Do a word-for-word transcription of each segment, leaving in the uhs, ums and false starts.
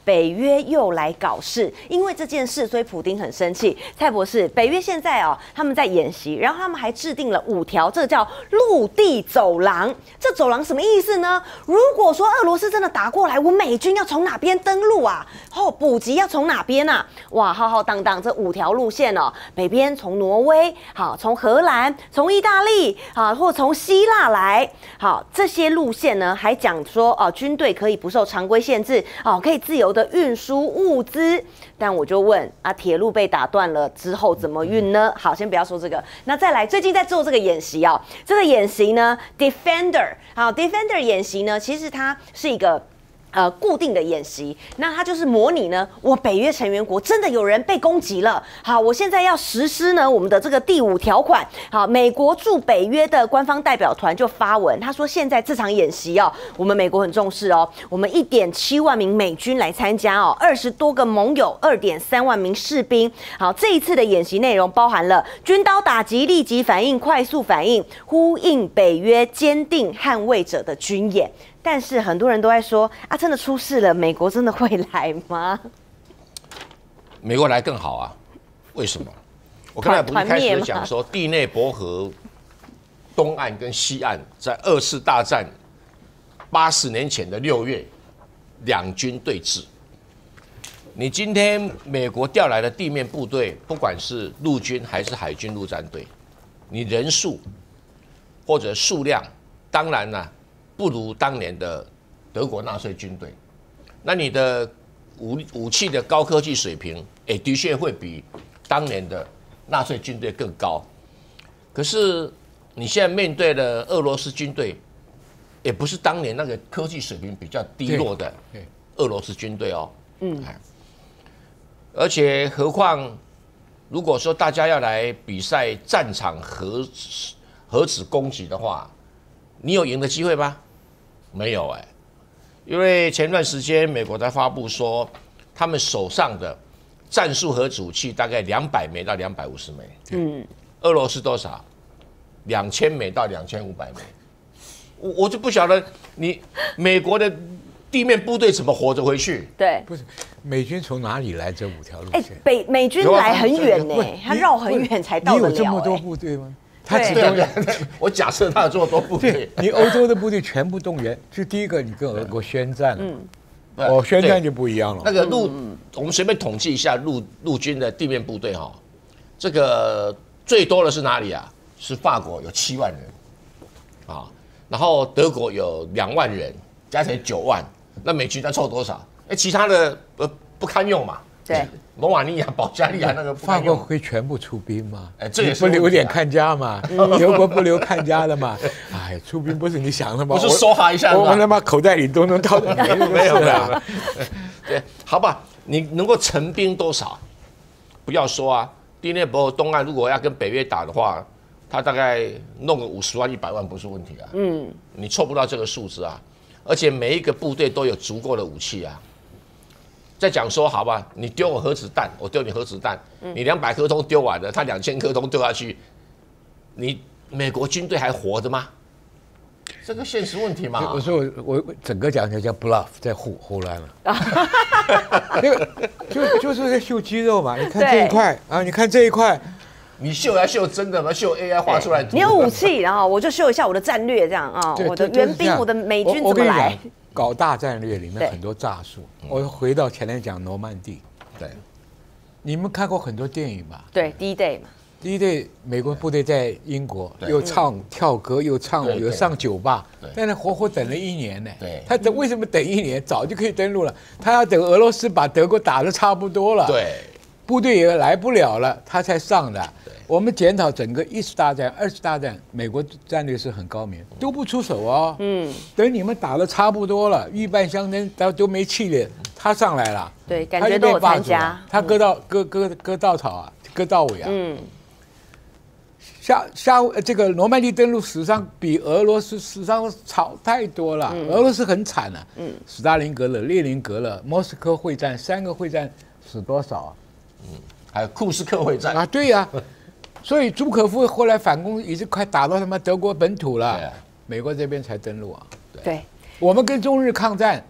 北约又来搞事，因为这件事，所以普丁很生气。蔡博士，北约现在哦，他们在演习，然后他们还制定了五条，这个叫陆地走廊。这走廊什么意思呢？如果说俄罗斯真的打过来，我美军要从哪边登陆啊？哦，补给要从哪边啊？哇，浩浩荡荡这五条路线哦，北边从挪威，好，从荷兰，从意大利，啊，或从希腊来，好，这些路线呢，还讲说哦，军队可以不受常规限制，哦，可以自由的运输物资。但我就问啊，铁路被打断了之后怎么运呢？好，先不要说这个，那再来，最近在做这个演习哦，这个演习呢 ，Defender， 好 ，Defender 演习呢，其实它是一个。呃，固定的演习，那它就是模拟呢，我北约成员国真的有人被攻击了。好，我现在要实施呢我们的这个第五条款。好，美国驻北约的官方代表团就发文，他说现在这场演习哦，我们美国很重视哦，我们一点七万名美军来参加哦，二十多个盟友，二点三万名士兵。好，这一次的演习内容包含了军刀打击、立即反应、快速反应，呼应北约坚定捍卫者的军演。但是很多人都在说啊，真的出事了，美国真的会来吗？ 美国来更好啊？为什么？我刚才不是开始讲说，地内伯河东岸跟西岸在二次大战八十年前的六月，两军对峙。你今天美国调来的地面部队，不管是陆军还是海军陆战队，你人数或者数量，当然呢、啊。不如当年的德国纳粹军队，那你的武武器的高科技水平，也的确会比当年的纳粹军队更高。可是你现在面对的俄罗斯军队，也不是当年那个科技水平比较低落的俄罗斯军队哦。嗯，而且何况，如果说大家要来比赛战场核核子攻击的话，你有赢的机会吗？没有哎、欸，因为前段时间美国才发布说，他们手上的战术核子武器大概两百枚到两百五十枚，嗯，俄罗斯多少？两千枚到两千五百枚，我我就不晓得你美国的地面部队怎么活着回去？ 对， 不是美军从哪里来这五条路线？哎、 欸，北美军来很远呢、欸，他绕很远才到得了、欸。 你有这么多部队吗？ 他只动员，我假设他有这么多部队， 你欧洲的部队全部动员，就第一个你跟俄国宣战了，嗯，哦，宣战就不一样了。 那个陆，我们随便统计一下陆陆军的地面部队哈，这个最多的是哪里啊？是法国有七万人，啊，然后德国有两万人，加起来九万，那美军在凑多少？哎，其他的呃不堪用嘛。 对， 罗马尼亚、保加利亚那个法国会全部出兵吗？ 哎，这也是不留点看家嘛？德国不留看家的嘛？哎，出兵不是你想的吗？ 不是梭哈一下， 我我他妈口袋里都能掏得没有的。对，好吧，你能够成兵多少？不要说啊，第聂伯河东岸如果要跟北约打的话，他大概弄个五十万、一百万不是问题啊。嗯，你凑不到这个数字啊，而且每一个部队都有足够的武器啊。再讲说，好吧，你丢我核子弹，我丢你核子弹，你两百颗都丢完了，他两千颗都丢下去，你美国军队还活着吗？这个现实问题嘛。 我说我我整个讲起来叫 bluff， 在胡胡乱了。那个就就是在秀肌肉嘛，你看这一块啊，你看这一块， 你秀来秀真的吗？秀 A I 画出来的图。 你有武器，然后我就秀一下我的战略，这样啊，我的援兵，我的美军怎么来？ 搞大战略里面很多诈术。我回到前面讲诺曼底， 对， 你们看过很多电影吧？ 对，第一 day 嘛。 第一队美国部队在英国，又唱跳歌，又唱舞，又上酒吧，但是活活等了一年呢。 对， 他等为什么等一年？早就可以登陆了。他要等俄罗斯把德国打得差不多了， 对， 部队也来不了了，他才上的。我们检讨整个一次大战、二次大战，美国战略是很高明，都不出手哦。嗯，等你们打得差不多了，预半相争，都都没气了，他上来了。 对，感觉都有参加。 他割到割割割稻草啊，割稻尾啊。嗯。下下这个诺曼底登陆史上比俄罗斯史上吵太多了，嗯、俄罗斯很惨了、啊。嗯，斯大林格勒、列宁格勒、莫斯科会战三个会战死多少啊？ 嗯，还有库斯克会战啊，对呀、啊。所以朱可夫后来反攻已经快打到他妈德国本土了，啊、美国这边才登陆啊。 对， 我们跟中日抗战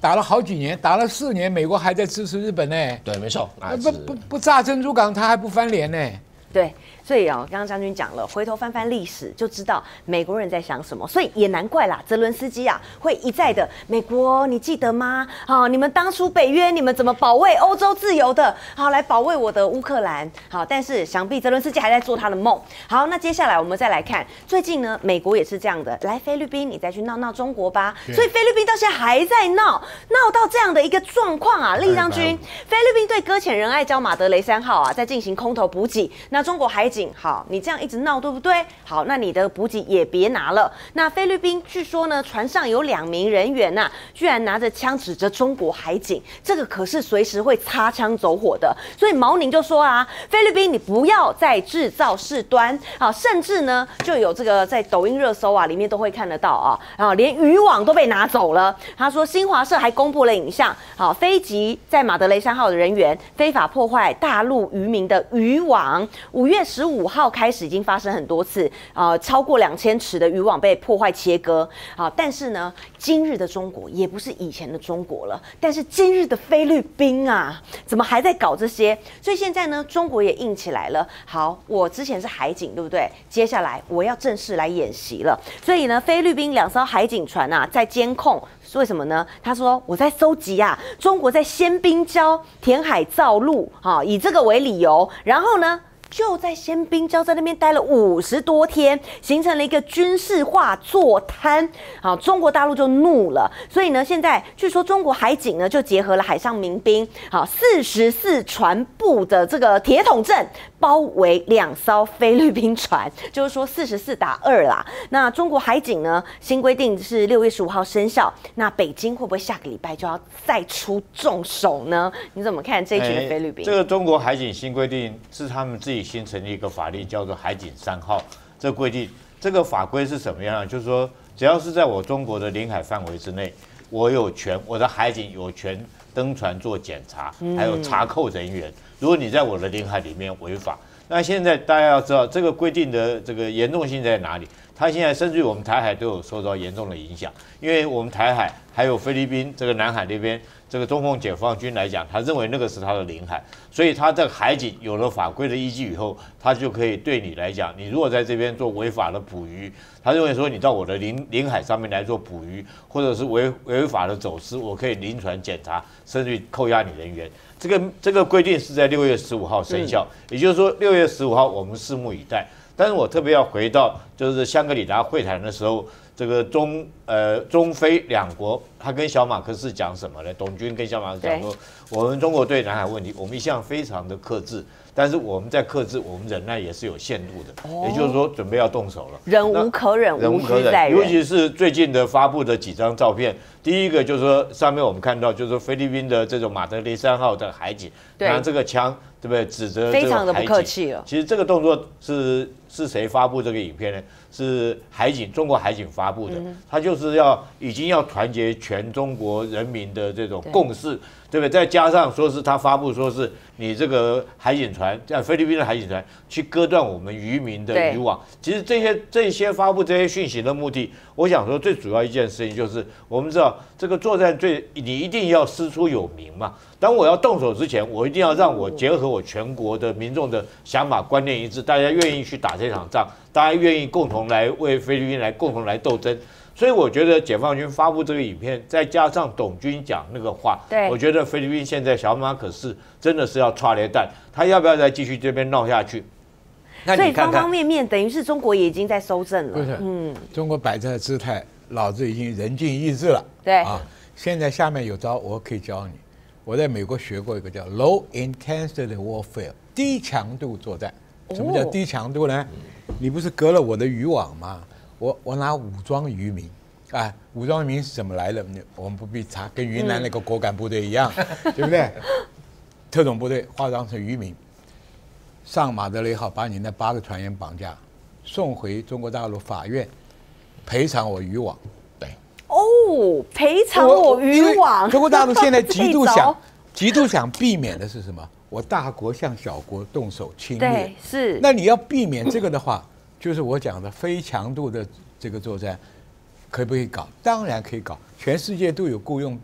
打了好几年，打了四年，美国还在支持日本呢。 对，没错， 不不不炸珍珠港，他还不翻脸呢。 对，所以哦，刚刚将军讲了，回头翻翻历史就知道美国人在想什么，所以也难怪啦，泽伦斯基啊会一再的美国，你记得吗？好，你们当初北约你们怎么保卫欧洲自由的？好，来保卫我的乌克兰。好，但是想必泽伦斯基还在做他的梦。好，那接下来我们再来看，最近呢，美国也是这样的，来菲律宾你再去闹闹中国吧。所以菲律宾到现在还在闹，闹到这样的一个状况啊，厉将军，菲律宾对搁浅仁爱礁马德雷三号啊在进行空投补给，那中国海警，好，你这样一直闹，对不对？好，那你的补给也别拿了。那菲律宾据说呢，船上有两名人员呐、啊，居然拿着枪指着中国海警，这个可是随时会擦枪走火的。所以毛宁就说啊，菲律宾你不要再制造事端啊，甚至呢就有这个在抖音热搜啊里面都会看得到啊，然后连渔网都被拿走了。他说新华社还公布了影像，好，飞机在马德雷三号的人员非法破坏大陆渔民的渔网。五月十五号开始已经发生很多次，呃，超过两千尺的渔网被破坏切割。好，但是呢，今日的中国也不是以前的中国了，但是今日的菲律宾啊，怎么还在搞这些？所以现在呢，中国也硬起来了。好，我之前是海警，对不对？接下来我要正式来演习了。所以呢，菲律宾两艘海警船啊，在监控。为什么呢？他说我在搜集啊，中国在鲜滨礁填海造陆，啊，以这个为理由，然后呢？就在鲜滨礁在那边待了五十多天，形成了一个军事化作滩。好，中国大陆就怒了，所以呢，现在据说中国海警呢就结合了海上民兵，好，四十四船部的这个铁桶阵包围两艘菲律宾船，就是说四十四打二啦。那中国海警呢，新规定是六月十五号生效，那北京会不会下个礼拜就要再出重手呢？你怎么看这一群的菲律宾？ 欸、这个中国海警新规定是他们自己新成立一个法律，叫做海警三号。这个规定，这个法规是什么样？就是说，只要是在我中国的领海范围之内，我有权，我的海警有权登船做检查，还有查扣人员。如果你在我的领海里面违法，那现在大家要知道这个规定的这个严重性在哪里？它现在甚至于我们台海都有受到严重的影响，因为我们台海还有菲律宾这个南海那边。这个中共解放军来讲，他认为那个是他的领海，所以他在海警有了法规的依据以后，他就可以对你来讲，你如果在这边做违法的捕鱼，他认为说你到我的领领海上面来做捕鱼，或者是违违法的走私，我可以临船检查，甚至于扣押你人员。这个这个规定是在六月十五号生效，嗯、也就是说六月十五号我们拭目以待。但是我特别要回到就是香格里拉会谈的时候。这个中呃中非两国，他跟小马克思讲什么呢？董军跟小马克思讲说，我们中国对南海问题，我们一向非常的克制，但是我们在克制，我们忍耐也是有限度的，哦、也就是说准备要动手了， 忍无可忍， 忍无可忍。尤其是最近的发布的几张照片，第一个就是说上面我们看到就是说菲律宾的这种马德雷三号的海警拿这个枪，对不对？指着这个海警， 非常的不客气了。 其实这个动作是是谁发布这个影片呢？是海警，中国海警发布的，他就是要已经要团结全中国人民的这种共识，对不对？再加上说是他发布说是你这个海警船，在菲律宾的海警船去割断我们渔民的渔网。其实这些这些发布这些讯息的目的，我想说最主要一件事情就是，我们知道这个作战最你一定要师出有名嘛。当我要动手之前，我一定要让我结合我全国的民众的想法观念一致，大家愿意去打这场仗，大家愿意共同来为菲律宾来共同来斗争。所以我觉得解放军发布这个影片，再加上董军讲那个话，我觉得菲律宾现在小马可是真的是要抓雷弹，他要不要再继续这边闹下去？ 那所以方方面面等于是中国也已经在收正了。 不是，嗯，中国摆这姿态，老子已经人尽意志了。 对啊，现在下面有招我可以教你。我在美国学过一个叫 low intensity warfare， 低强度作战。什么叫低强度呢？你不是割了我的渔网吗？我我拿武装渔民，啊，武装渔民是怎么来的？我们不必查，跟云南那个果敢部队一样，嗯、对不对？特种部队化妆成渔民，上马德雷号把你那八个船员绑架，送回中国大陆法院赔偿我渔网。对， 哦，赔偿我渔网。 中国大陆现在极度想极度想避免的是什么？我大国向小国动手侵略。 对，是。 那你要避免这个的话，就是我讲的非强度的这个作战，可不可以搞？当然可以搞，全世界都有雇佣兵嘛。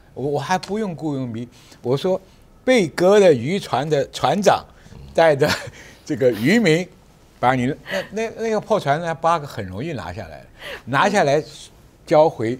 我我还不用雇佣兵，我说被割的渔船的船长带着这个渔民，把你那那那个破船呢八个很容易拿下来，拿下来交回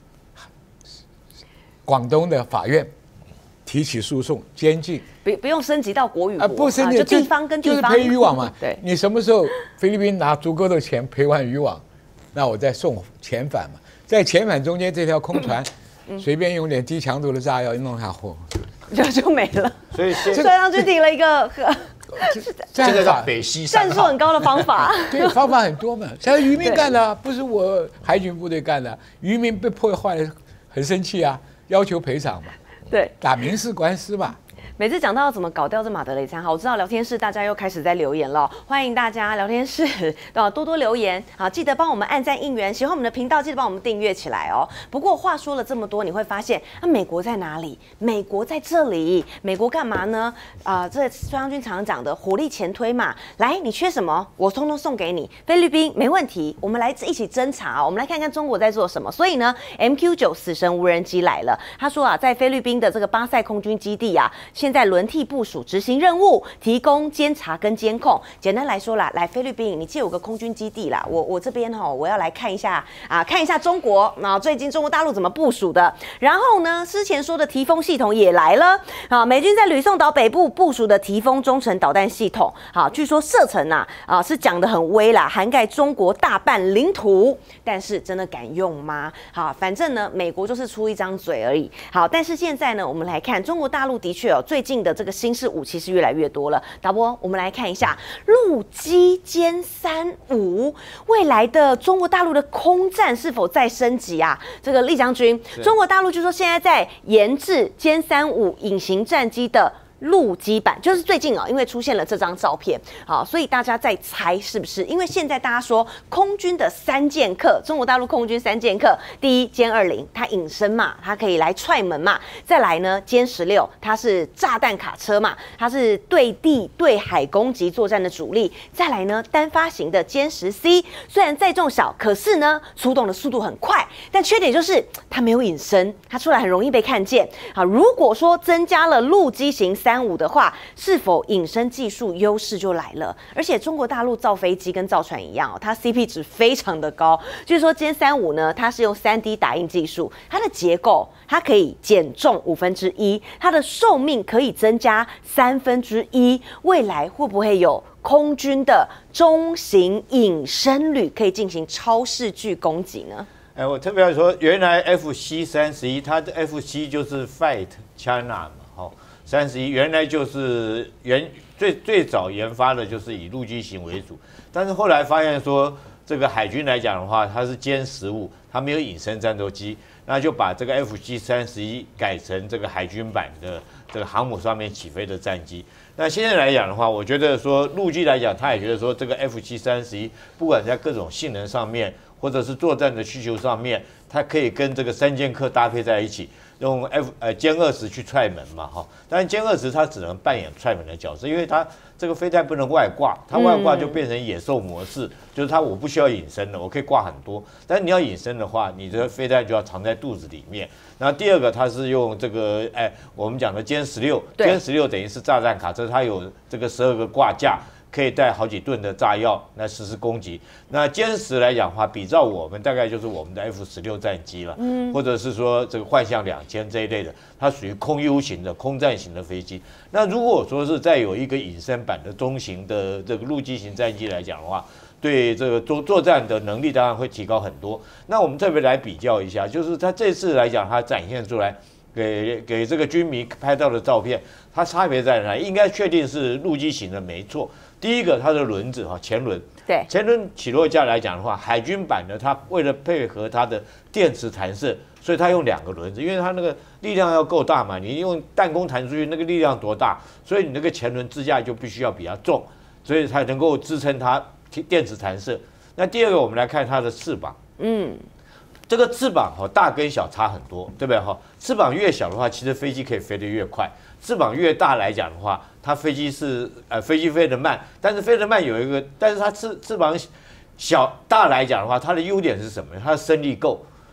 广东的法院提起诉讼，监禁。 不不用升级到国与国啊，不升级、 啊、就地方跟地方就是赔渔网嘛。 对， 你什么时候菲律宾拿足够的钱赔完渔网，那我再送遣返嘛。在遣返中间这条空船，嗯、随便用点低强度的炸药一弄下货， 就就没了。 所以船上就提了一个。 这个叫北溪三号， 战术很高的方法。 对，方法很多嘛。现在渔民干的，不是我海军部队干的。渔民被破坏了，很生气啊，要求赔偿嘛。 对， 打民事官司嘛。 每次讲到怎么搞掉这马德雷三号，我知道聊天室大家又开始在留言了，欢迎大家聊天室啊多多留言啊，记得帮我们按赞应援，喜欢我们的频道记得帮我们订阅起来哦。不过话说了这么多，你会发现啊，美国在哪里？美国在这里，美国干嘛呢？啊、呃，这孙将军常常讲的火力前推嘛，来，你缺什么，我通通送给你。菲律宾没问题，我们来一起侦查、哦，我们来看看中国在做什么。所以呢 ，M Q 九死神无人机来了，他说啊，在菲律宾的这个巴塞空军基地啊，现在轮替部署执行任务，提供监察跟监控。简单来说啦，来菲律宾，你借我个空军基地啦，我我这边哈，我要来看一下啊，看一下中国啊，最近中国大陆怎么部署的。然后呢，之前说的提风系统也来了啊，美军在吕宋岛北部部署的提风中程导弹系统，好，据说射程啊啊是讲得很威啦，涵盖中国大半领土，但是真的敢用吗？好，反正呢，美国就是出一张嘴而已。好，但是现在呢，我们来看中国大陆的确哦，最近的这个新式武器是越来越多了。导播，我们来看一下陆基歼三五，未来的中国大陆的空战是否再升级啊？这个厉将军，中国大陆就说现在在研制歼三五隐形战机的陆基版，就是最近啊，因为出现了这张照片，好，所以大家在猜是不是？因为现在大家说空军的三剑客，中国大陆空军三剑客，第一歼二零，它隐身嘛，它可以来踹门嘛；再来呢，歼十六，它是炸弹卡车嘛，它是对地对海攻击作战的主力；再来呢，单发型的歼十 C， 虽然载重小，可是呢，出动的速度很快，但缺点就是它没有隐身，它出来很容易被看见。好，如果说增加了陆基型三五的话，是否隐身技术优势就来了？而且中国大陆造飞机跟造船一样、哦，它 C P 值非常的高。据说歼三五呢，它是用 三 D 打印技术，它的结构它可以减重五分之一，它的寿命可以增加三分之一。未来会不会有空军的中型隐身旅可以进行超视距攻击呢？ 哎，我特别要说，原来 F C 三十一，它的 F C 就是 Fight China 嘛，好。三十一原来就是原最最早研发的就是以陆基型为主，但是后来发现说这个海军来讲的话，它是歼十五，它没有隐身战斗机，那就把这个 F C 三十一改成这个海军版的这个航母上面起飞的战机。那现在来讲的话，我觉得说陆基来讲，他也觉得说这个 F C 三十一不管在各种性能上面，或者是作战的需求上面，它可以跟这个三剑客搭配在一起。用 F 呃歼二十去踹门嘛哈，但是歼二十它只能扮演踹门的角色，因为它这个飞弹不能外挂，它外挂就变成野兽模式，嗯、就是它我不需要隐身了，我可以挂很多，但是你要隐身的话，你的飞弹就要藏在肚子里面。然后第二个，它是用这个哎我们讲的歼十六，歼十六等于是炸弹卡车，它有这个十二个挂架。可以带好几吨的炸药来实施攻击。那歼十来讲的话，比照我们大概就是我们的 F 十六战机了，嗯，或者是说这个幻象两千这一类的，它属于空 U 型的空战型的飞机。那如果说是再有一个隐身版的中型的这个陆基型战机来讲的话，对这个作作战的能力当然会提高很多。那我们特别来比较一下，就是它这次来讲，它展现出来。给给这个军迷拍到的照片，它差别在哪？应该确定是陆基型的没错。第一个，它的轮子哈，前轮， 对， 前轮起落架来讲的话，海军版的它为了配合它的电磁弹射，所以它用两个轮子，因为它那个力量要够大嘛，你用弹弓弹出去那个力量多大，所以你那个前轮支架就必须要比较重，所以才能够支撑它电磁弹射。那第二个，我们来看它的翅膀，嗯。这个翅膀哈大跟小差很多，对不对哈？翅膀越小的话，其实飞机可以飞得越快；翅膀越大来讲的话，它飞机是呃飞机飞得慢，但是飞得慢有一个，但是它翅翅膀小大来讲的话，它的优点是什么？它的升力够。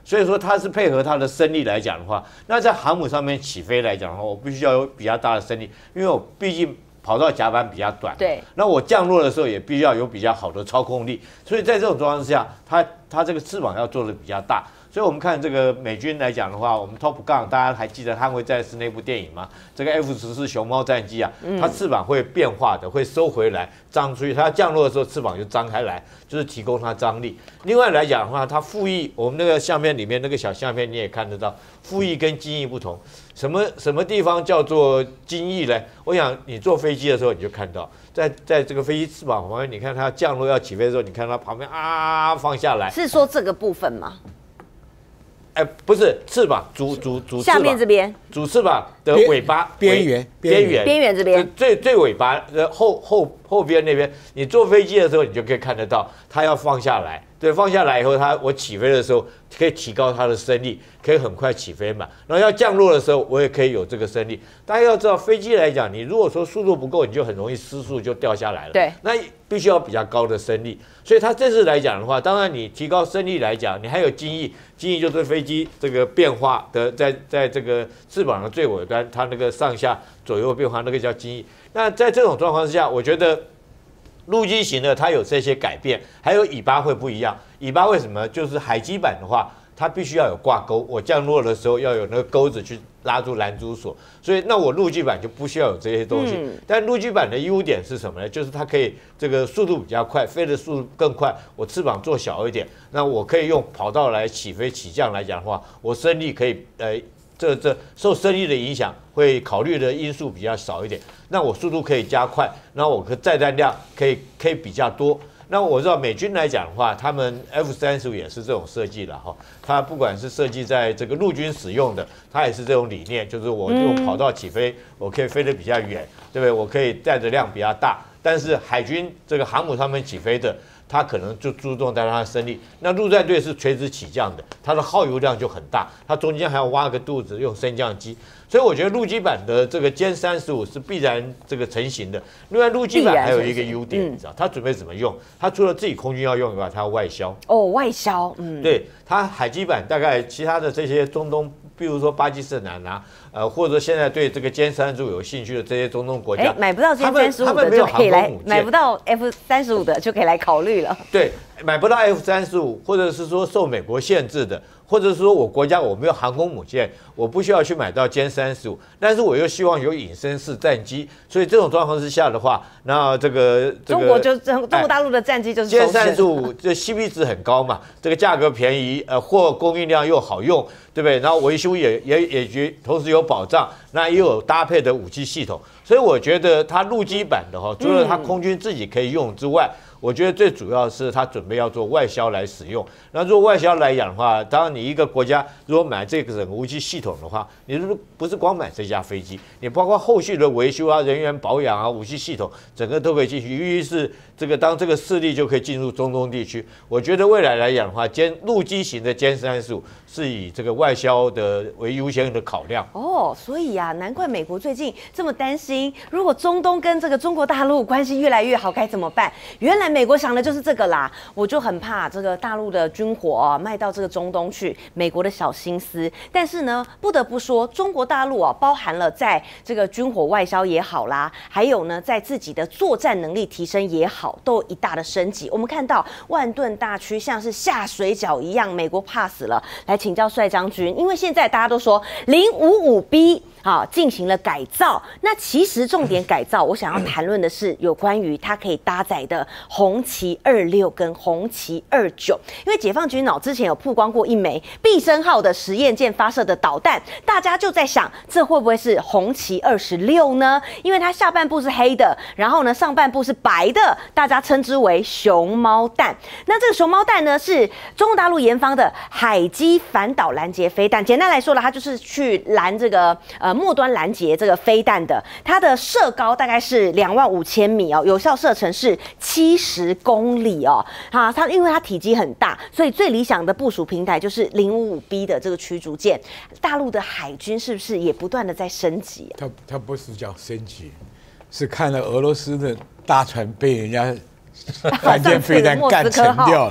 所以说它是配合它的升力来讲的话，那在航母上面起飞来讲的话，我必须要有比较大的升力，因为我毕竟跑道甲板比较短， 对， 那我降落的时候也必须要有比较好的操控力，所以在这种状况之下，它它这个翅膀要做的比较大。所以，我们看这个美军来讲的话，我们 Top Gun 大家还记得《捍卫战士》那部电影吗？这个 F 十四熊猫战机啊，它翅膀会变化的，会收回来，张出去。它降落的时候翅膀就张开来，就是提供它张力。另外来讲的话，它副翼，我们那个相片里面那个小相片你也看得到，副翼跟机翼不同。什么什么地方叫做襟翼呢？我想你坐飞机的时候你就看到，在在这个飞机翅膀旁边，你看它降落要起飞的时候，你看它旁边啊放下来， 是说这个部分吗？ 哎，不是翅膀，主主主下面这边主翅膀的尾巴边缘边缘边缘这边最最尾巴的后后后边那边，你坐飞机的时候，你就可以看得到，它要放下来。对，放下来以后，它我起飞的时候可以提高它的升力，可以很快起飞嘛。然后要降落的时候，我也可以有这个升力。大家要知道，飞机来讲，你如果说速度不够，你就很容易失速就掉下来了。 对， 那必须要比较高的升力。所以它这次来讲的话，当然你提高升力来讲，你还有襟翼，襟翼就是飞机这个变化的，在在这个翅膀的最尾端，它那个上下左右变化，那个叫襟翼。那在这种状况之下，我觉得陆基型的它有这些改变，还有尾巴会不一样。尾巴为什么？就是海基版的话，它必须要有挂钩，我降落的时候要有那个钩子去拉住拦阻索，所以那我陆基版就不需要有这些东西。嗯、但陆基版的优点是什么呢？就是它可以这个速度比较快，飞的速度更快，我翅膀做小一点，那我可以用跑道来起飞起降来讲的话，我升力可以呃。这这受升力的影响，会考虑的因素比较少一点。那我速度可以加快，然后我的载弹量可以可以比较多。那我知道美军来讲的话，他们 F 三十五也是这种设计的哈。它不管是设计在这个陆军使用的，它也是这种理念，就是我用跑道起飞，我可以飞得比较远，对不对？我可以载的量比较大。但是海军这个航母上面起飞的，它可能就注重在它的升力。那陆战队是垂直起降的，它的耗油量就很大，它中间还要挖个肚子用升降机。所以我觉得陆基版的这个歼三十五是必然这个成型的。另外，陆基版还有一个优点，你知道，它准备怎么用？它除了自己空军要用以外，它要外销。 哦，外销，嗯， 对，它海基版大概其他的这些中东，比如说巴基斯坦啊，呃，或者现在对这个歼三十五有兴趣的这些中东国家， 买不到歼三十五的就可以来，买不到 F 三十五的就可以来考虑了。 对，买不到 F 三十五，或者是说受美国限制的。或者说我国家我没有航空母舰，我不需要去买到歼三十五，但是我又希望有隐身式战机，所以这种状况之下的话，那这个、这个、 中国就中国大陆的战机就是歼三十五，这 C P 值很高嘛，这个价格便宜，呃，货供应量又好用，对不对？然后维修也也也觉同时有保障，那也有搭配的武器系统，所以我觉得它陆基版的哈，除了它空军自己可以用之外，我觉得最主要是它准备要做外销来使用。那做外销来讲的话，当然你一个国家如果买这个整个武器系统的话，你如果不是光买这架飞机，你包括后续的维修啊、人员保养啊、武器系统，整个都可以进去。尤其是这个当这个势力就可以进入中东地区，我觉得未来来讲的话，歼陆基型的歼三十五是以这个外销的为优先的考量。 哦，所以啊，难怪美国最近这么担心，如果中东跟这个中国大陆关系越来越好，该怎么办？原来美国想的就是这个啦，我就很怕这个大陆的军火啊卖到这个中东去，美国的小心思。但是呢，不得不说，中国大陆啊，包含了在这个军火外销也好啦，还有呢，在自己的作战能力提升也好，都有一大的升级。我们看到万吨大驱像是下水饺一样，美国怕死了。来请教帅将军，因为现在大家都说零五五 B。好，进行了改造。那其实重点改造，我想要谈论的是有关于它可以搭载的红旗二六跟红旗二九。因为解放军脑之前有曝光过一枚毕生号的实验舰发射的导弹，大家就在想，这会不会是红旗二十六呢？因为它下半部是黑的，然后呢上半部是白的，大家称之为熊猫弹。那这个熊猫弹呢，是中国大陆研发的海基反导拦截飞弹。简单来说了，它就是去拦这个呃。末端拦截这个飞弹的，它的射高大概是两万五千米哦，有效射程是七十公里哦。啊，它因为它体积很大，所以最理想的部署平台就是零五五 B 的这个驱逐舰。大陆的海军是不是也不断的在升级、啊？ 它它不是叫升级，是看了俄罗斯的大船被人家反舰飞弹干沉掉了。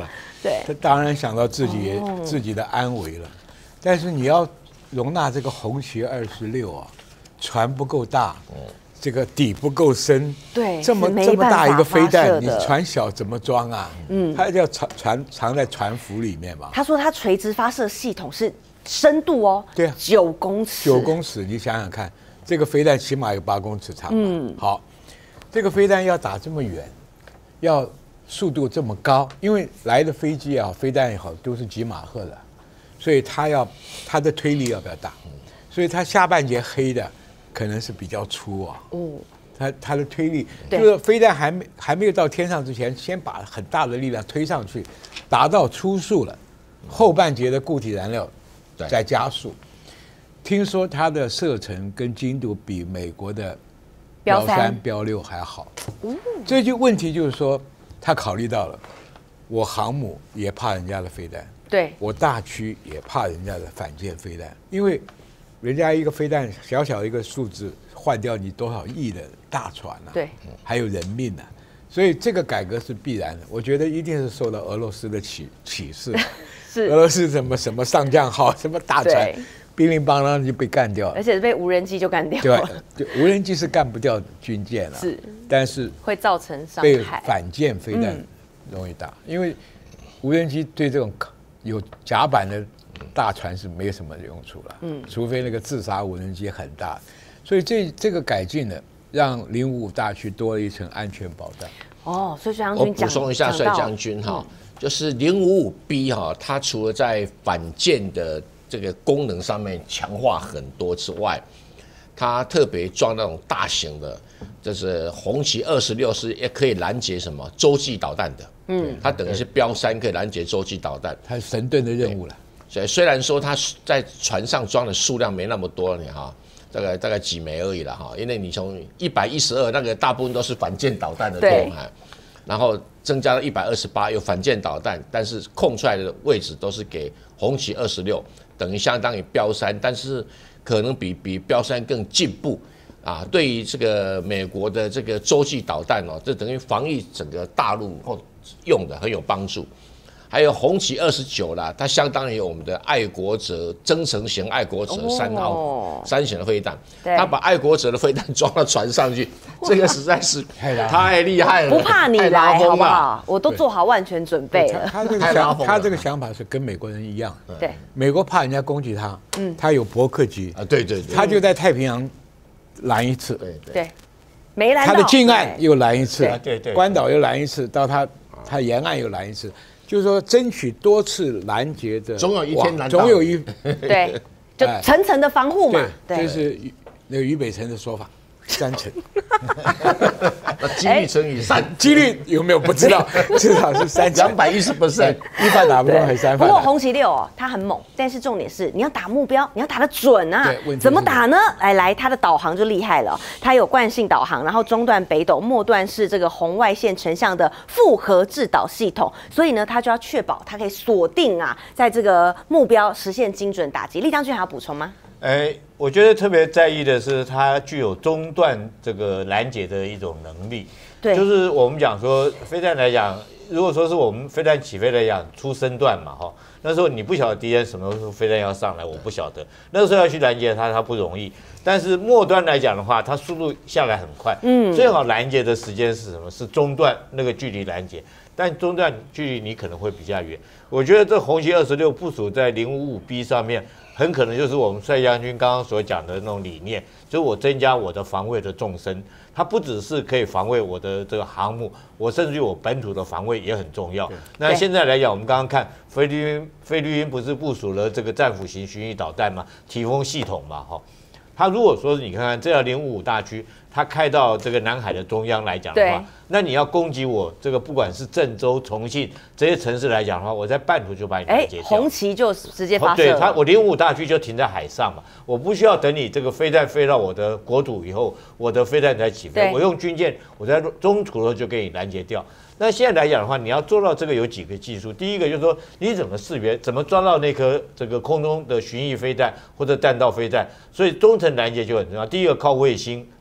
对， 他当然想到自己、 哦、 自己的安危了。但是你要容纳这个红旗二十六啊，船不够大，嗯、这个底不够深， 对， 这么这么大一个飞弹，你船小怎么装啊？嗯，它要藏船藏在船腹里面嘛。 他说他垂直发射系统是深度哦， 对啊， 九公尺， 九公尺，你想想看，这个飞弹起码有八公尺长。嗯，好，这个飞弹要打这么远，要速度这么高，因为来的飞机啊，飞弹也好，都是几马赫的，所以它要它的推力要比较大，所以它下半截黑的可能是比较粗啊。哦，它它的推力就是飞弹还没还没有到天上之前，先把很大的力量推上去，达到初速了，后半截的固体燃料再加速。听说它的射程跟精度比美国的标三、标六还好。嗯，这就问题就是说，他考虑到了，我航母也怕人家的飞弹， 对， 我大区也怕人家的反舰飞弹，因为人家一个飞弹小小一个数字换掉你多少亿的大船啊， 对， 还有人命啊，所以这个改革是必然的。我觉得一定是受到俄罗斯的启启示， 是俄罗斯什么什么上将号、什么大船。乒铃乓啷就被干掉了， 而且被无人机就干掉了。 对，无人机是干不掉军舰了， 是， 但是会造成伤害。 被反舰飞弹容易打，嗯、因为无人机对这种有甲板的大船是没有什么用处了，嗯，除非那个自杀无人机很大，所以这这个改进呢，让零五五大区多了一层安全保障。 哦，所以帅将军，我补充一下，帅将军哈，嗯、就是零五五 B 哈，它除了在反舰的这个功能上面强化很多之外，它特别装那种大型的，就是红旗二十六是也可以拦截什么洲际导弹的，嗯，它等于是标三可以拦截洲际导弹， 它是神盾的任务了。 所以虽然说它在船上装的数量没那么多，你哈，大概大概几枚而已了哈，因为你从一百一十二那个大部分都是反舰导弹的头海，然后增加了一百二十八有反舰导弹，但是空出来的位置都是给红旗二十六。等于相当于标三，但是可能比比标三更进步啊！对于这个美国的这个洲际导弹哦，这等于防御整个大陆后用的很有帮助。还有红旗二十九啦，它相当于我们的爱国者增程型爱国者三号、哦、三型的飞弹，它把爱国者的飞弹装到船上去，这个实在是太厉害了， 不怕你来好不好？我都做好万全准备了。 他这个想，他这个想法是跟美国人一样， 对， 美国怕人家攻击他，嗯，他有伯克级啊，对对对， 他就在太平洋拦一次， 对对，没拦到， 他的近岸又拦一次， 对对， 关岛又拦一次，到他他沿岸又拦一次。就是说，争取多次拦截的， 总有一天拦到， 总有一对，就层层的防护嘛。 对，这是那个俞北辰的说法，三层。 几率乘以三， 几率有没有不知道，至少是三两百一十 percent， 一发打不中还三发。 不过红旗六哦，它很猛，但是重点是你要打目标，你要打得准啊。怎么打呢？来来，它的导航就厉害了，它有惯性导航，然后中段北斗，末段是这个红外线成像的复合制导系统，所以呢，它就要确保它可以锁定啊，在这个目标实现精准打击。厉将军还要补充吗？ 哎，我觉得特别在意的是，它具有中段这个拦截的一种能力。对，就是我们讲说飞弹来讲，如果说是我们飞弹起飞来讲，出身段嘛，哈，那时候你不晓得敌人什么时候飞弹要上来，我不晓得，那个时候要去拦截它，它不容易。但是末端来讲的话，它速度下来很快，嗯，最好拦截的时间是什么？是中段那个距离拦截，但中段距离你可能会比较远。我觉得这红旗二十六部署在零五五 B 上面。很可能就是我们帅将军刚刚所讲的那种理念，就是我增加我的防卫的纵深，它不只是可以防卫我的这个航母，我甚至于我本土的防卫也很重要。那现在来讲，我们刚刚看菲律宾，菲律宾不是部署了这个战斧型巡弋导弹嘛，提风系统嘛，哈，它如果说是你看看这条零五五大区，它开到这个南海的中央来讲的话，那你要攻击我这个不管是郑州、重庆这些城市来讲的话，我在半途就把你拦截掉， 红旗就直接发射。 对它，我零五五大区就停在海上嘛，我不需要等你这个飞弹飞到我的国土以后，我的飞弹才起飞，我用军舰，我在中途的时候就给你拦截掉。那现在来讲的话，你要做到这个有几个技术。第一个就是说，你怎么识别，怎么抓到那颗这个空中的巡弋飞弹或者弹道飞弹，所以中程拦截就很重要。第一个靠卫星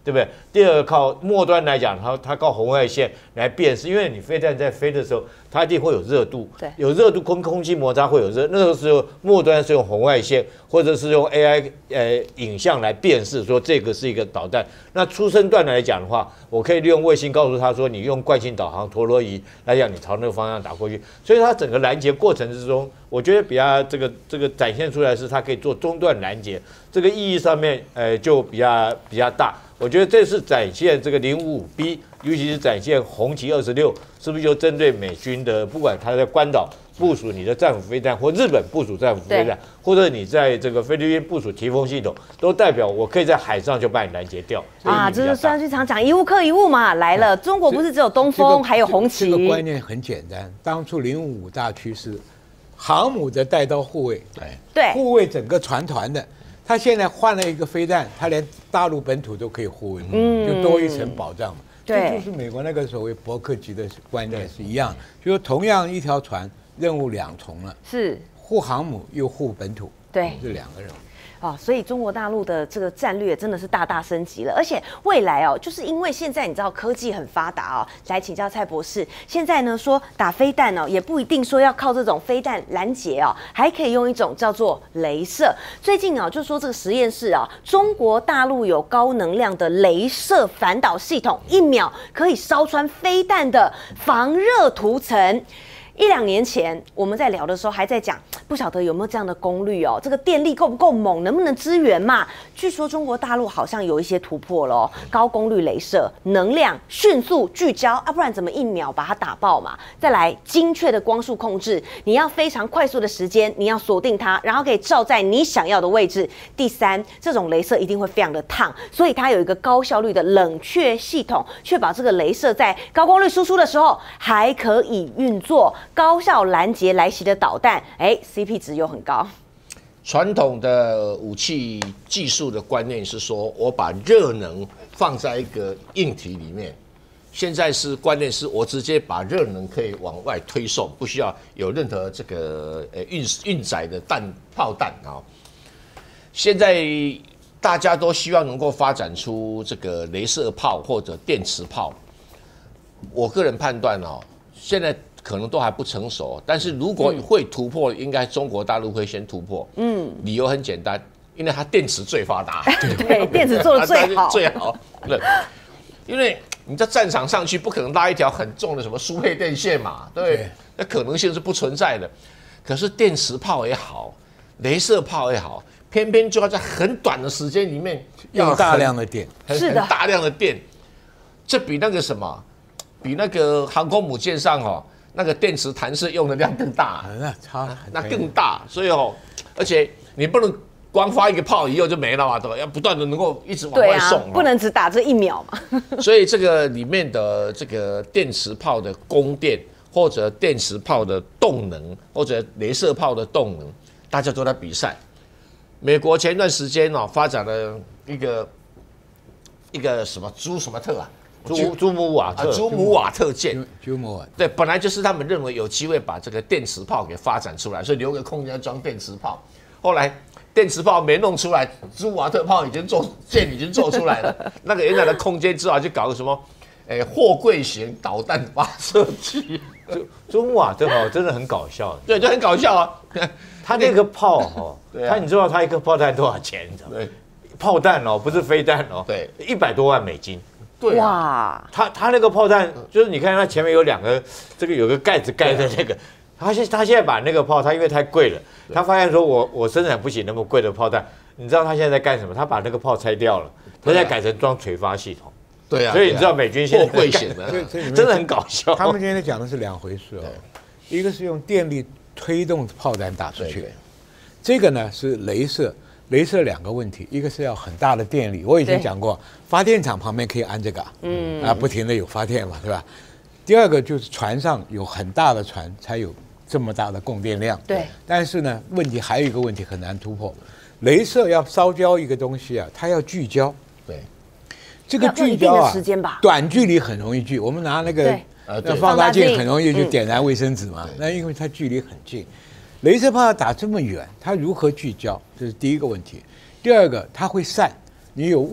对不对？第二个靠末端来讲，它它靠红外线来辨识，因为你飞弹在飞的时候，它一定会有热度， 对， 有热度空空气摩擦会有热，那个时候末端是用红外线或者是用 A I 呃影像来辨识说这个是一个导弹。那出生段来讲的话，我可以利用卫星告诉他说，你用惯性导航陀螺仪来讲，你朝那个方向打过去。所以它整个拦截过程之中，我觉得比较这个这个展现出来是它可以做中段拦截，这个意义上面呃就比较比较大。我觉得这是展现这个零五五 B， 尤其是展现红旗二十六，是不是就针对美军的，不管他在关岛部署你的战斧飞弹，或日本部署战斧飞弹，或者你在这个菲律宾部署提风系统，都代表我可以在海上就把你拦截掉。 啊，这是孙局长讲一物克一物嘛，来了，中国不是只有东风，这个、还有红旗。 这个观念很简单，当初零五五大区是航母的带刀护卫， 对， 护卫整个船团的。他现在换了一个飞弹，他连大陆本土都可以护卫，嗯，就多一层保障嘛。 对， 这就是美国那个所谓伯克级的观念是一样，就说同样一条船，任务两重了， 是护航母又护本土， 对， 是两个任务。 哦，所以中国大陆的这个战略真的是大大升级了，而且未来哦，就是因为现在你知道科技很发达哦，来请教蔡博士，现在呢说打飞弹哦，也不一定说要靠这种飞弹拦截哦，还可以用一种叫做雷射。最近啊，就说这个实验室啊，中国大陆有高能量的雷射反导系统，一秒可以烧穿飞弹的防热涂层。一两年前我们在聊的时候还在讲，不晓得有没有这样的功率哦，这个电力够不够猛，能不能支援嘛？据说中国大陆好像有一些突破了哦，高功率雷射，能量迅速聚焦啊，不然怎么一秒把它打爆嘛？再来精确的光束控制，你要非常快速的时间，你要锁定它，然后可以照在你想要的位置。第三，这种雷射一定会非常的烫，所以它有一个高效率的冷却系统，确保这个雷射在高功率输出的时候还可以运作。高效拦截来袭的导弹，哎 ，C P 值又很高。 传统的武器技术的观念是说，我把热能放在一个硬体里面。现在是观念是我直接把热能可以往外推送，不需要有任何这个呃运运载的弹炮弹啊。现在大家都希望能够发展出这个雷射炮或者电磁炮。我个人判断哦，现在可能都还不成熟，但是如果会突破，应该中国大陆会先突破。嗯，理由很简单，因为它电池最发达， 对，电池做的最好， 最好。对，因为你在战场上去，不可能拉一条很重的什么输配电线嘛，对不对？那可能性是不存在的。可是电磁炮也好，雷射炮也好，偏偏就要在很短的时间里面用大量的电， 是的， 大量的电，这比那个什么，比那个航空母舰上哦。那个电池弹射用的量更大， 那差那更大，所以哦，而且你不能光发一个炮以后就没了嘛，对吧？要不断的能够一直往外送， 对啊，不能只打这一秒嘛。 所以这个里面的这个电磁炮的供电，或者电磁炮的动能，或者雷射炮的动能，大家都在比赛。美国前段时间哦，发展了一个一个什么朱什么特啊。 朱朱姆瓦特， 朱姆瓦特舰， 朱姆瓦对，本来就是他们认为有机会把这个电磁炮给发展出来，所以留个空间装电磁炮。后来电磁炮没弄出来，朱姆瓦特炮已经做舰已经做出来了，那个原来的空间之后就搞个什么，诶，货柜型导弹发射器。 朱朱姆瓦特炮真的很搞笑， 对，就很搞笑啊。 他那个炮哦，他你知道他一颗炮弹多少钱？你知道吗？炮弹哦，不是飞弹哦， 对， 一百多万美金。 对啊、 哇， 他他那个炮弹就是你看他前面有两个，这个有个盖子盖在那个，他现他现在把那个炮，他因为太贵了，他发现说我我生产不起那么贵的炮弹，你知道他现在在干什么？他把那个炮拆掉了，他现在改成装垂发系统。 对啊， 所以你知道美军现在货柜型的， 真的很搞笑。 他们现在讲的是两回事哦，一个是用电力推动炮弹打出去，这个呢是雷射。雷射两个问题，一个是要很大的电力，我以前讲过，发电厂旁边可以安这个，嗯啊，不停的有发电嘛，对吧？第二个就是船上有很大的船才有这么大的供电量， 对。 但是呢，问题还有一个问题很难突破，雷射要烧焦一个东西啊，它要聚焦， 对， 这个聚焦啊， 啊短距离很容易聚，我们拿那个那放大镜很容易就点燃卫生纸嘛，那因为它距离很近。雷射炮要打这么远，它如何聚焦？这是第一个问题。第二个，它会散，你有雾，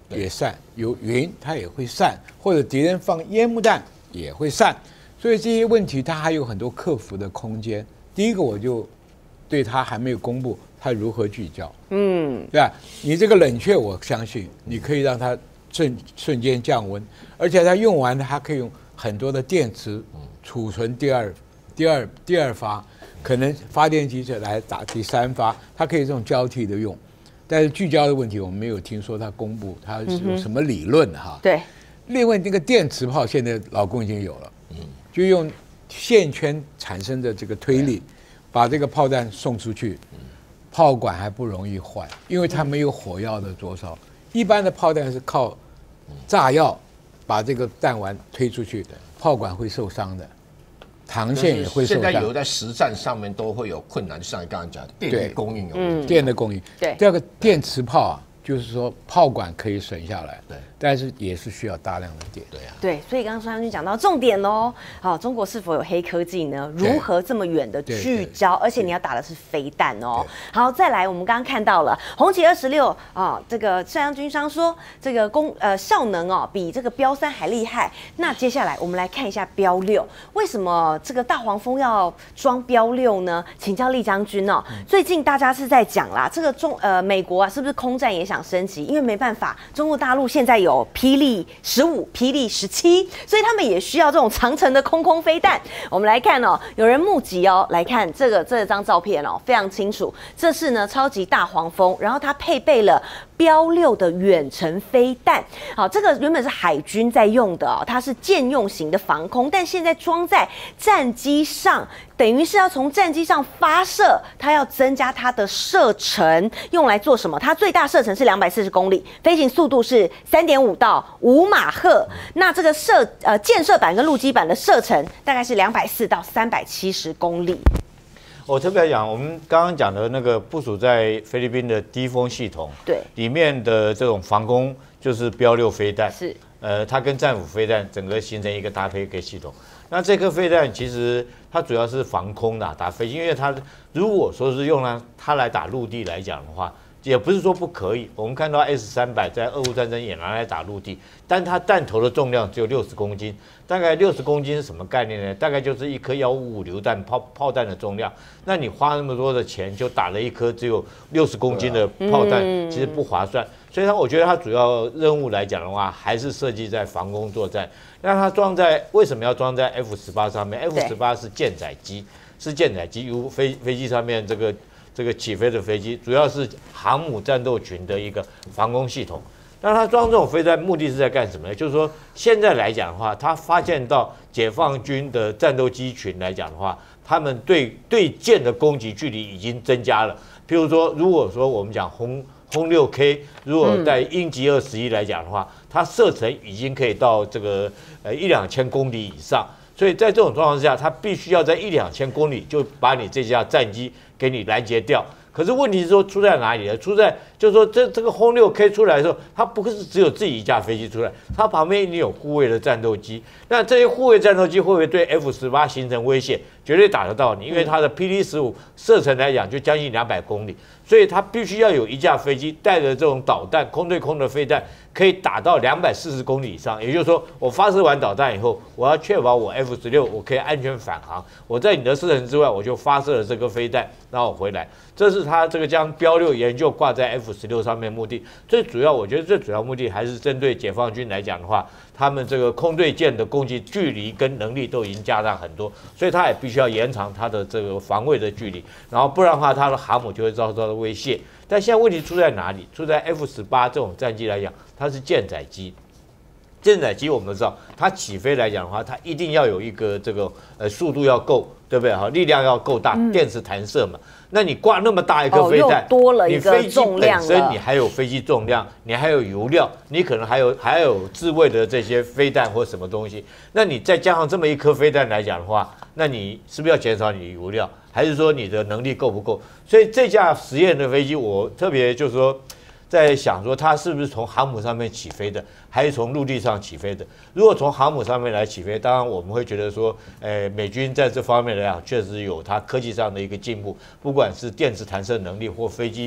也散，有云它也会散，或者敌人放烟幕弹也会散，所以这些问题它还有很多克服的空间。第一个，我就对它还没有公布它如何聚焦，嗯，对吧？你这个冷却，我相信你可以让它瞬瞬间降温，而且它用完它可以用很多的电池储存第二、第二、第二发，可能发电机就来打第三发，它可以这种交替的用。但是聚焦的问题，我们没有听说它公布它有什么理论哈。 对。 另外，那个电磁炮现在老公已经有了，嗯，就用线圈产生的这个推力，把这个炮弹送出去，炮管还不容易坏，因为它没有火药的灼烧。一般的炮弹是靠炸药把这个弹丸推出去，炮管会受伤的。膛线也会受伤。 现在有在实战上面都会有困难，就像你刚刚讲的电力供应有问题， 电的供应。 对， 第二个电磁炮啊，就是说炮管可以省下来， 对， 但是也是需要大量的电。 对啊， 对，所以刚刚孙将军讲到重点喽。好，中国是否有黑科技呢？如何这么远的聚焦？而且你要打的是飞弹哦。好，再来，我们刚刚看到了红旗二十六啊，这个孙将军商说这个功呃效能哦比这个标三还厉害。那接下来我们来看一下标六，为什么这个大黄蜂要装标六呢？请教厉将军哦。最近大家是在讲啦，这个中呃美国啊是不是空战也想升级？因为没办法，中国大陆现在有霹雳十五、霹雳十七，所以他们也需要这种长程的空空飞弹。我们来看哦，有人募集哦，来看这个这张照片哦，非常清楚，这是呢超级大黄蜂，然后它配备了标六的远程飞弹。好，这个原本是海军在用的哦，它是舰用型的防空，但现在装在战机上，等于是要从战机上发射，它要增加它的射程，用来做什么？它最大射程是两百四十公里，飞行速度是三点五到五马赫。那这个射呃舰射版跟陆基版的射程大概是两百四到三百七十公里。 我特别讲，我们刚刚讲的那个部署在菲律宾的低风系统， 对， 里面的这种防空就是标六飞弹， 是， 呃，它跟战斧飞弹整个形成一个搭配一个系统。那这颗飞弹其实它主要是防空的，打飞机，因为它如果说是用了它来打陆地来讲的话，也不是说不可以。我们看到 S 三百在俄乌战争也拿来打陆地，但它弹头的重量只有六十公斤，大概六十公斤是什么概念呢？大概就是一颗幺五五榴弹炮炮弹的重量。那你花那么多的钱就打了一颗只有六十公斤的炮弹，其实不划算。所以它我觉得它主要任务来讲的话，还是设计在防空作战。那它装在为什么要装在 F 十八上面 ？F 十八是舰载机，是舰载机，由飞飞机上面这个这个起飞的飞机，主要是航母战斗群的一个防空系统。那它装这种飞弹目的是在干什么呢？就是说现在来讲的话，它发现到解放军的战斗机群来讲的话，他们对对舰的攻击距离已经增加了。譬如说，如果说我们讲轰轰六 K， 如果在鹰击二十一来讲的话，它射程已经可以到这个呃一两千公里以上。所以在这种状况之下，它必须要在一两千公里就把你这架战机给你拦截掉。可是问题是说出在哪里呢？出在就是说这这个轰六 K 出来的时候，它不是只有自己一架飞机出来，它旁边一定有护卫的战斗机。那这些护卫战斗机会不会对 F 十八形成威胁？绝对打得到你，因为它的 P D 十五射程来讲就将近两百公里，所以它必须要有一架飞机带着这种导弹，空对空的飞弹，可以打到两百四十公里以上。也就是说，我发射完导弹以后，我要确保我 F 十六我可以安全返航，我在你的射程之外，我就发射了这个飞弹，然后我回来。这是他这个将标六研究挂在 F 十六上面目的。最主要，我觉得最主要目的还是针对解放军来讲的话，他们这个空对舰的攻击距离跟能力都已经加大很多，所以他也必须要延长它的这个防卫的距离，然后不然的话，它的航母就会遭到的威胁。但现在问题出在哪里？出在 F 十八这种战机来讲，它是舰载机。舰载机我们都知道，它起飞来讲的话，它一定要有一个这个呃速度要够，对不对？好，力量要够大，电磁弹射嘛。那你挂那么大一颗飞弹， 哦、多了一个你飞机重量本身你还有飞机重量，你还有油料，你可能还有还有自卫的这些飞弹或什么东西。那你再加上这么一颗飞弹来讲的话，那你是不是要减少你的油料？还是说你的能力够不够？所以这架实验的飞机，我特别就是说。在想说它是不是从航母上面起飞的，还是从陆地上起飞的？如果从航母上面来起飞，当然我们会觉得说，呃，美军在这方面来讲确实有它科技上的一个进步，不管是电磁弹射能力或飞机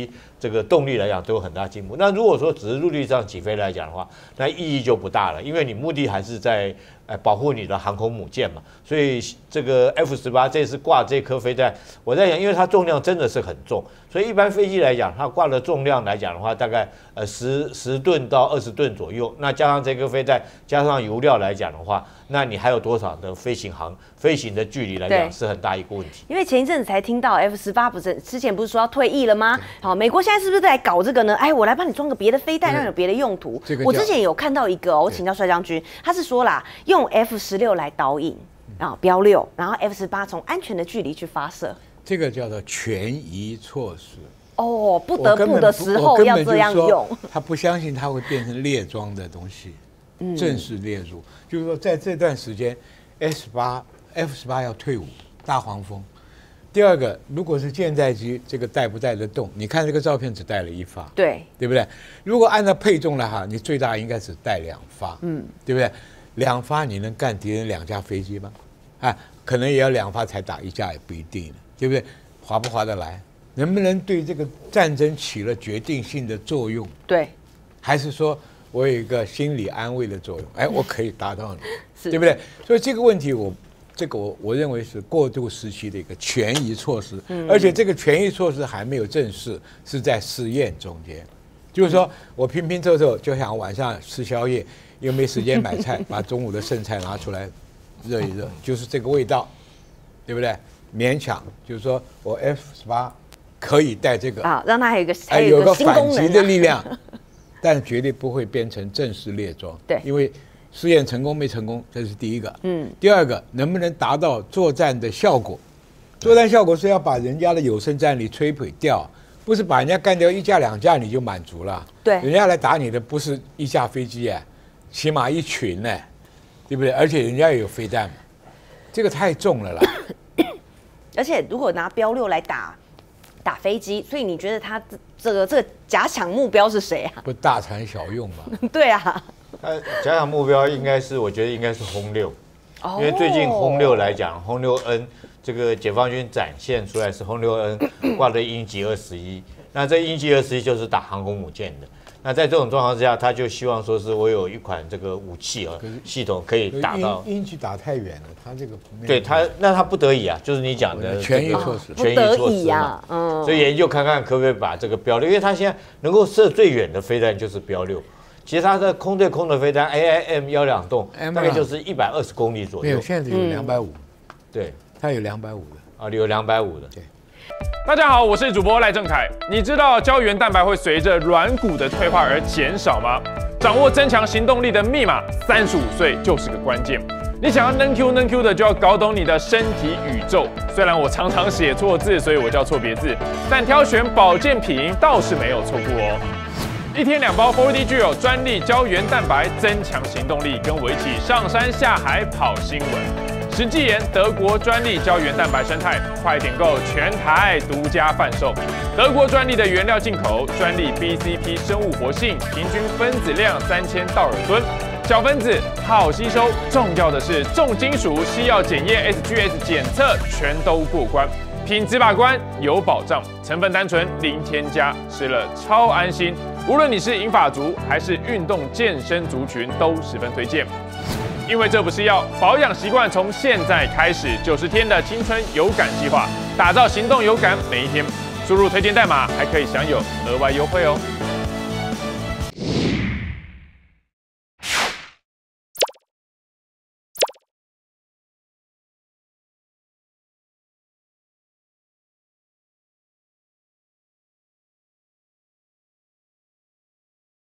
这个动力来讲都有很大进步。那如果说只是陆地上起飞来讲的话，那意义就不大了，因为你目的还是在呃保护你的航空母舰嘛。所以这个 F 十八这次挂这颗飞弹，我在想，因为它重量真的是很重，所以一般飞机来讲，它挂的重量来讲的话，大概呃十十吨到二十吨左右。那加上这颗飞弹，加上油料来讲的话，那你还有多少的飞行航飞行的距离来讲是很大一个问题。 因为前一阵子才听到 F 十八不是之前不是说要退役了吗？好，美国现在是不是在搞这个呢？哎，我来帮你装个别的飞弹，让有别的用途。这个、我之前有看到一个、哦，我请教帅将军，他是说啦，用 F 十六来导引啊，标六，然后 F 十八从安全的距离去发射， 这个叫做权宜措施。 哦，不得不的时候要这样用。 他不相信它会变成列装的东西，嗯、正式列入，就是说在这段时间 ，S 八 F 十八要退伍，大黄蜂。第二个，如果是舰载机，这个带不带得动？你看这个照片只带了一发， 对， 对不对？如果按照配重来哈，你最大应该只带两发，嗯，对不对？两发你能干敌人两架飞机吗？啊，可能也要两发才打一架，也不一定，对不对？划不划得来？能不能对这个战争起了决定性的作用？ 对， 还是说我有一个心理安慰的作用？哎，我可以达到你，对不对？所以这个问题我。这个我我认为是过渡时期的一个权宜措施，嗯、而且这个权宜措施还没有正式，是在试验中间。就是说我拼拼凑凑，就想晚上吃宵夜，又没时间买菜，把中午的剩菜拿出来热一热，就是这个味道，对不对？勉强就是说我 F 十八可以带这个啊，让它还有一个还有一个反击的力量，但绝对不会变成正式列装。 对， 因为。试验成功没成功，这是第一个。嗯，第二个，能不能达到作战的效果？作战效果是要把人家的有生战力摧毁掉，不是把人家干掉一架两架你就满足了。 对， 人家来打你的不是一架飞机哎，起码一群呢，对不对？而且人家也有飞弹，这个太重了啦。 而且如果拿标六来打打飞机，所以你觉得他这个这个假想目标是谁啊？ 不大材小用嘛？ 对啊。 呃，假想目标应该是，我觉得应该是轰六，哦、因为最近轰六来讲，轰六 N 这个解放军展现出来是轰六 N 挂的鹰击二十一，那这鹰击二十一就是打航空母舰的。那在这种状况之下，他就希望说是我有一款这个武器啊系统可以打到鹰击打太远了，他这个对他那他不得已啊，就是你讲的权宜措施， 权宜措施嘛， 嗯，所以研究看看可不可以把这个标六，因为他现在能够射最远的飞弹就是标六。其实它的空对空的飞弹 A I M 幺两洞大概就是一百二十公里左右， 没有，现在有两百五， 对， 它有两百五的啊，有两百五的。 对， 大家好，我是主播赖正凯。你知道胶原蛋白会随着软骨的退化而减少吗？掌握增强行动力的密码，三十五岁就是个关键。你想要能 Q 能 Q 的，就要搞懂你的身体宇宙。虽然我常常写错字，所以我叫错别字，但挑选保健品倒是没有错过哦。一天两包 四 D 具有专利胶原蛋白，增强行动力，跟我一起上山下海跑新闻。实际研德国专利胶原蛋白生态，快点购全台独家贩售。德国专利的原料进口，专利 B C P 生物活性，平均分子量三千道尔顿，小分子好吸收，重要的是重金属、西药检验、S G S 检测全都过关。品质把关有保障，成分单纯零添加，吃了超安心。无论你是银发族还是运动健身族群，都十分推荐。因为这不是药，保养习惯从现在开始，九十天的青春有感计划，打造行动有感每一天。输入推荐代码还可以享有额外优惠哦。